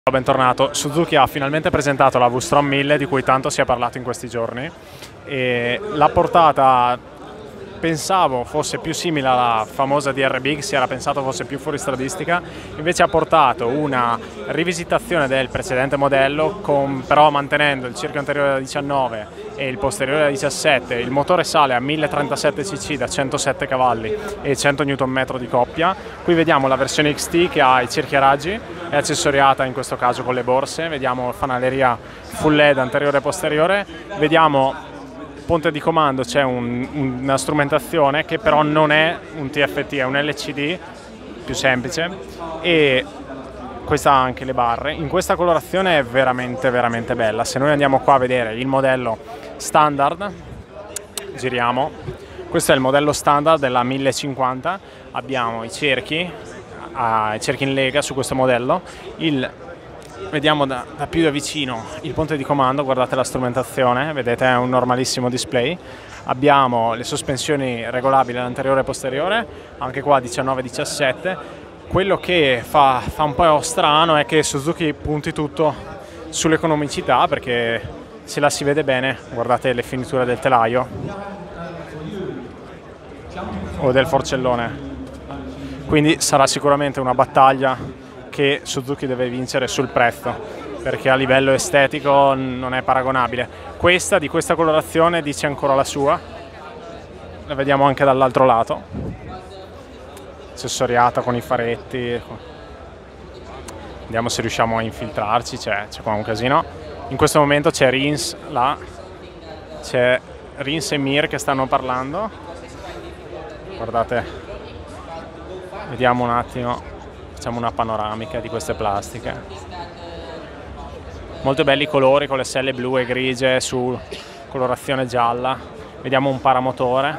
Bentornato. Suzuki ha finalmente presentato la V-Strom 1000 di cui tanto si è parlato in questi giorni e l'ha portata, pensavo fosse più simile alla famosa DR Big, si era pensato fosse più fuoristradistica, invece ha portato una rivisitazione del precedente modello però mantenendo il cerchio anteriore da 19 e il posteriore da 17. Il motore sale a 1037 cc da 107 cavalli e 100 Nm di coppia. Qui vediamo la versione XT che ha i cerchi a raggi, è accessoriata in questo caso con le borse, vediamo fanaleria full LED anteriore e posteriore, vediamo ponte di comando, c'è una strumentazione che però non è un TFT, è un LCD più semplice, e questa ha anche le barre. In questa colorazione è veramente bella. Se noi andiamo qua a vedere il modello standard, giriamo, questo è il modello standard della 1050, abbiamo i cerchi in lega su questo modello, vediamo da più da vicino il ponte di comando, guardate la strumentazione, vedete è un normalissimo display, abbiamo le sospensioni regolabili all'anteriore e posteriore, anche qua 19-17, quello che fa un po' strano è che Suzuki punti tutto sull'economicità, perché se la si vede bene, guardate le finiture del telaio o del forcellone, quindi sarà sicuramente una battaglia che Suzuki deve vincere sul prezzo, perché a livello estetico non è paragonabile. Questa di questa colorazione dice ancora la sua, la vediamo anche dall'altro lato, accessoriata con i faretti, vediamo se riusciamo a infiltrarci, c'è qua un casino. In questo momento c'è Rins là, c'è Rins e Mir che stanno parlando, guardate, vediamo un attimo. Facciamo una panoramica di queste plastiche. Molto belli i colori con le selle blu e grigie su colorazione gialla. Vediamo un paramotore.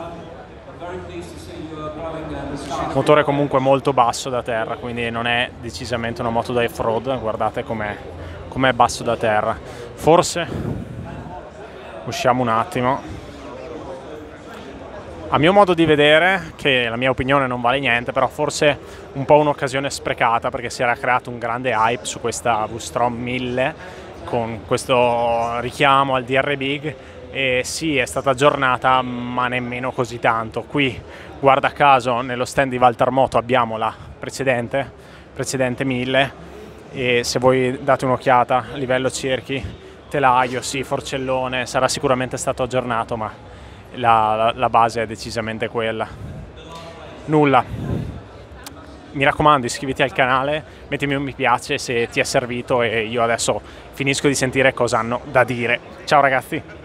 Motore comunque molto basso da terra, quindi non è decisamente una moto da off-road. Guardate com'è basso da terra. Forse usciamo un attimo. A mio modo di vedere, che la mia opinione non vale niente, però forse un po' un'occasione sprecata, perché si era creato un grande hype su questa V-Strom 1000 con questo richiamo al DR Big, e sì, è stata aggiornata ma nemmeno così tanto. Qui guarda caso nello stand di Valtarmoto abbiamo la precedente 1000, e se voi date un'occhiata a livello cerchi, telaio, sì, forcellone, sarà sicuramente stato aggiornato, ma la base è decisamente quella. Nulla, mi raccomando, iscriviti al canale, mettimi un mi piace se ti è servito, e io adesso finisco di sentire cosa hanno da dire. Ciao ragazzi!